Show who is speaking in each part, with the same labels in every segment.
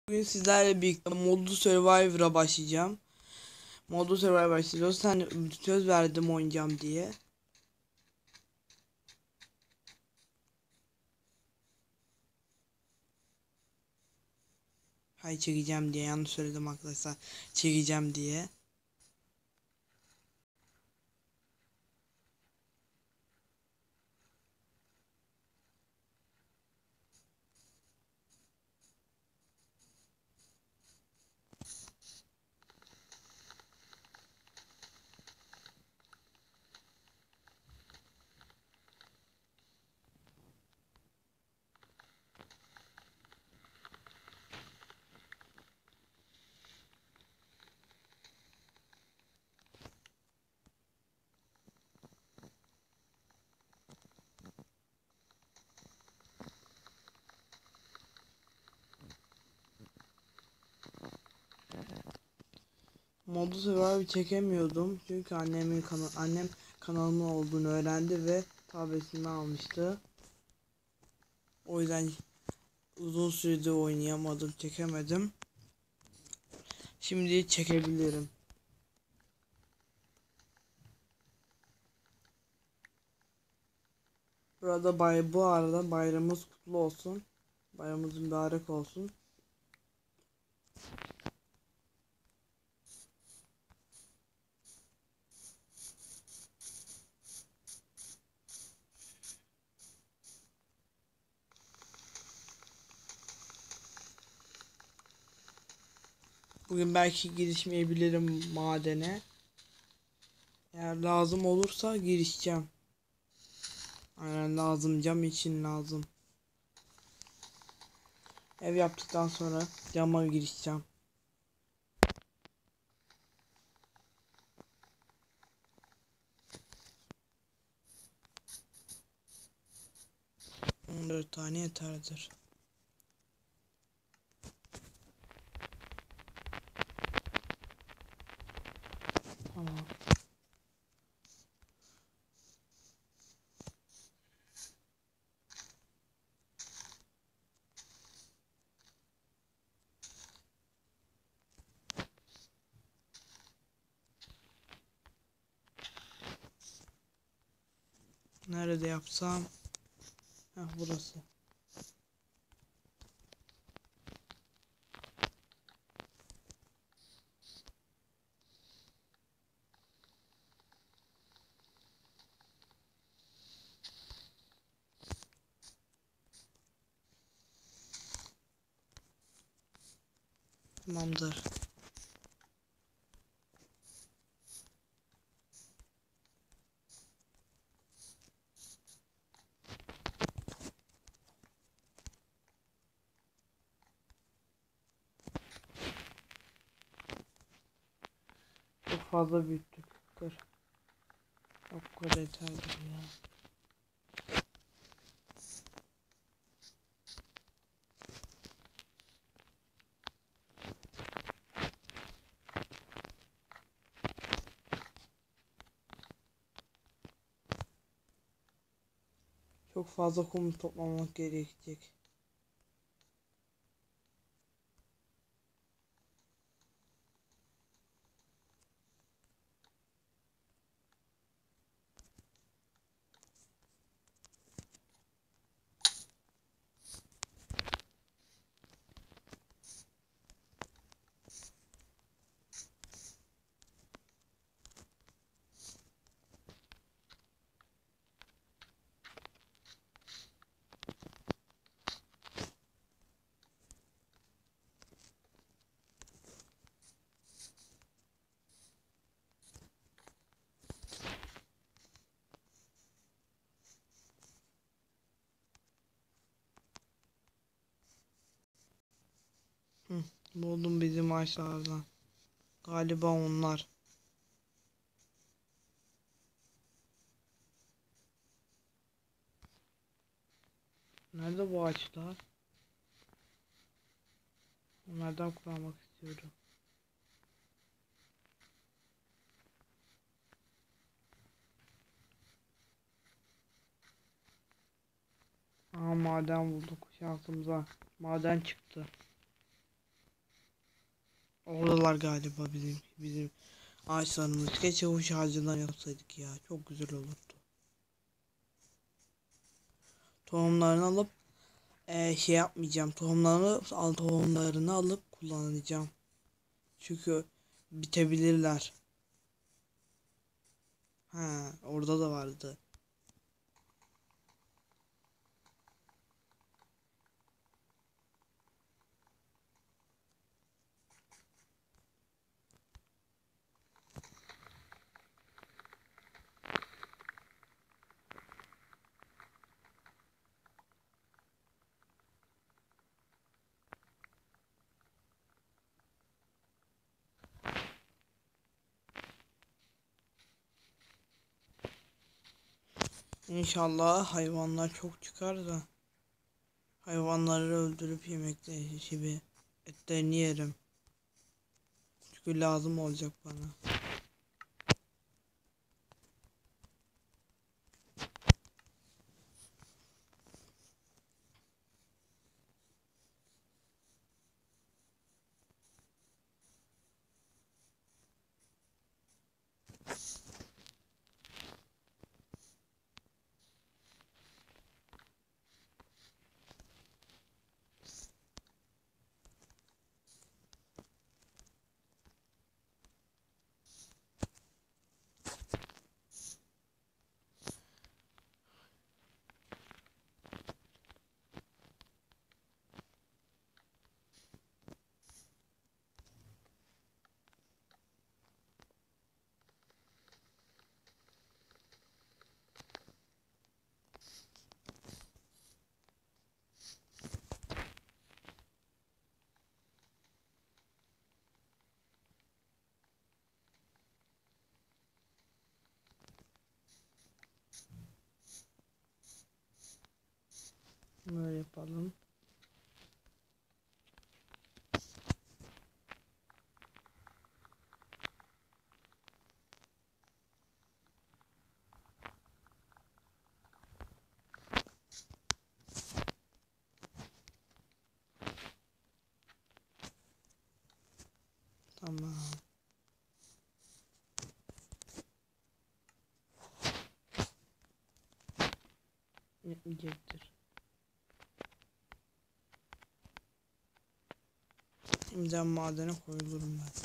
Speaker 1: Bugün sizlerle birlikte Modlu Survivor'a başlayacağım. Modlu Survivor başlıyoruz. Sen söz verdim oynayacağım diye. Hayır, çekeceğim diye yanlış söyledim arkadaşlar. Çekeceğim diye. Modlu Survivor çekemiyordum çünkü annem kanalımın olduğunu öğrendi ve tabletimi almıştı. O yüzden uzun süredir oynayamadım, çekemedim. Şimdi çekebilirim. Bu arada bayramımız kutlu olsun. Bayramımız mübarek olsun. Bugün belki girişmeyebilirim madene. Eğer lazım olursa girişeceğim. Aynen lazım, cam için lazım. Ev yaptıktan sonra cama girişeceğim. On 14 tane yeterdir. Tamam. Nerede yapsam? Heh, burası. Tamamdır. Çok fazla büyüttük. Dur. Yok, bu kadar yeterdir ya. Çok fazla kum toplamak gerekecek. Hı, buldum bizim ağaçlardan. Galiba onlar. Nerede bu ağaçlar? Onlardan kullanmak istiyorum. Aa, maden bulduk şansımıza. Maden çıktı. Oradalar galiba bizim ağaçlarımız. Keşke uç ağacından yapsaydık ya. Çok güzel olurdu. Tohumlarını alıp şey yapmayacağım. Tohumlarını alıp kullanacağım. Çünkü bitebilirler. Ha, orada da vardı. İnşallah hayvanlar çok çıkar da hayvanları öldürüp yemekte gibi etlerini yerim. Çünkü lazım olacak bana. Böyle yapalım. Tamam. Yetmeyecektir. Şimdi madene koyulurum ben.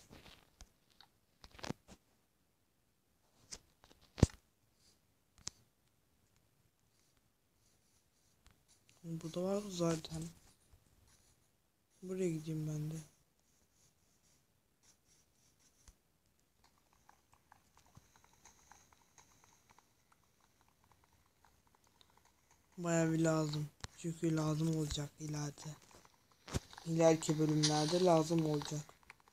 Speaker 1: Burada var zaten. Buraya gideyim ben de. Bayağı bir lazım. Çünkü lazım olacak ileride. İleriki bölümlerde lazım olacak.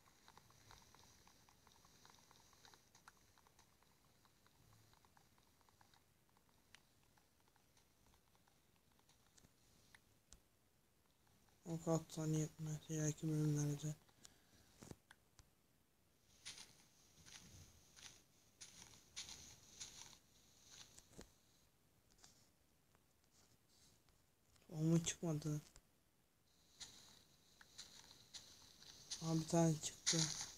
Speaker 1: O kadar saniye yetmez. İleriki bölümlerde. Ama çıkmadı. Abi bir tane çıktı.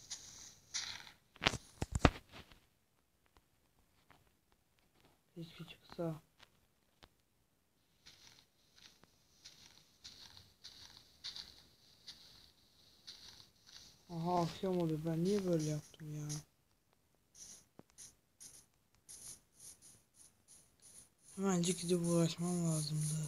Speaker 1: Keşke çıksa. Aha akşam oluyor. Ben niye böyle yaptım ya? Hemencik gidip uğraşmam lazımdı.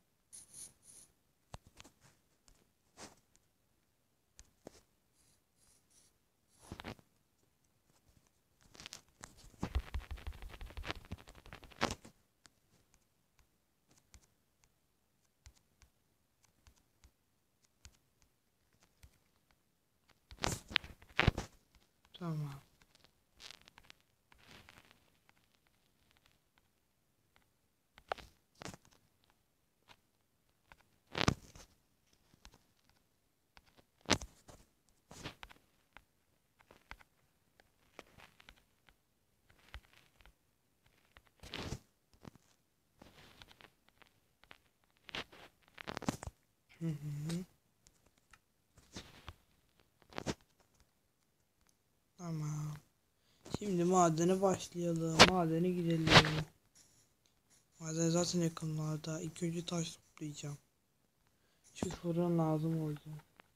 Speaker 1: Tamam. Hı hı. Şimdi madene başlayalım. Madene gidelim. Maden zaten yakınlarda. İlk önce taş toplayacağım. Çünkü fırın lazım olacak.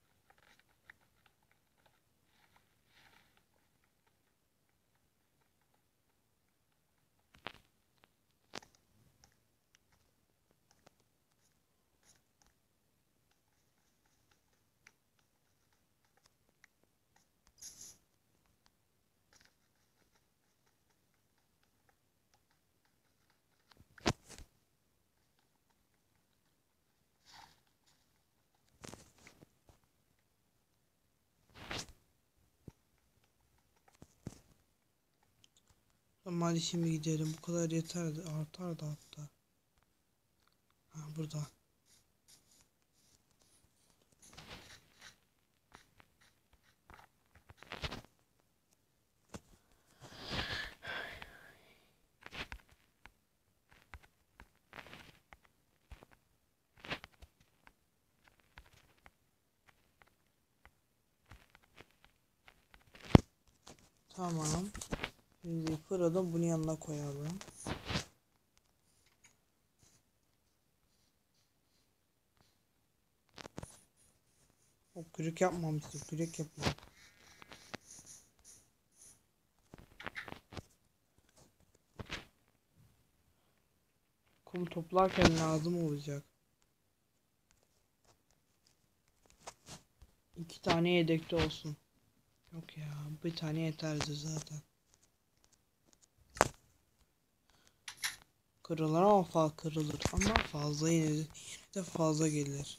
Speaker 1: Ama hadi şimdi gidelim. Bu kadar yeter. Artar da hatta. Ha, burada. Tamam. Şimdi fırını bunun yanına koyalım. O kürek yapmamıştık. Kürek yapalım. Kum toplarken lazım olacak. 2 tane yedekte olsun. Yok ya, bir tane yeterdi zaten. Kırılır ama fazla kırılır ama fazla yine de fazla gelir.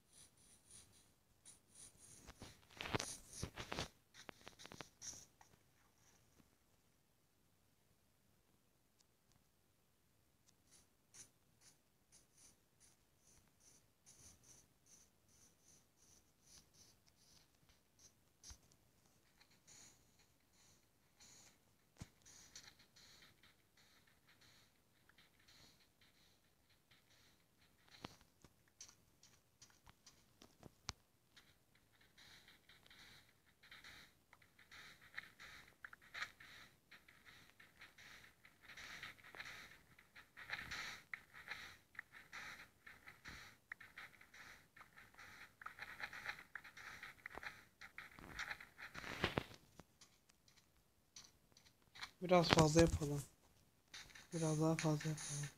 Speaker 1: Biraz fazla yapalım. Biraz daha fazla yapalım.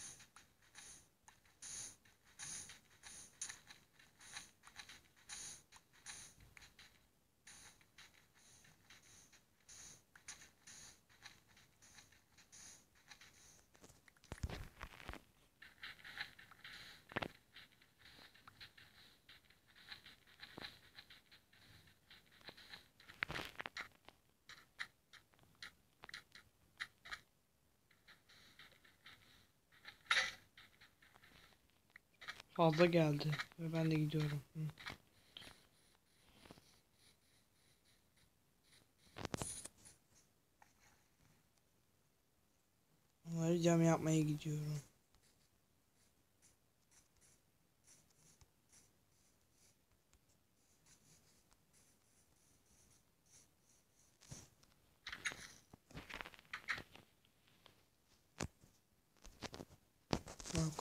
Speaker 1: Fazla geldi ve ben de gidiyorum. Hı. Onları cam yapmaya gidiyorum. Yok.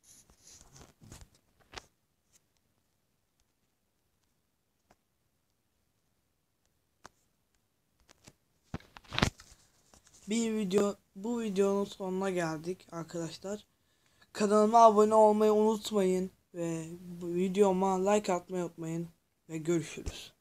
Speaker 1: Bu videonun sonuna geldik arkadaşlar. Kanalıma abone olmayı unutmayın ve bu videoma like atmayı unutmayın ve görüşürüz.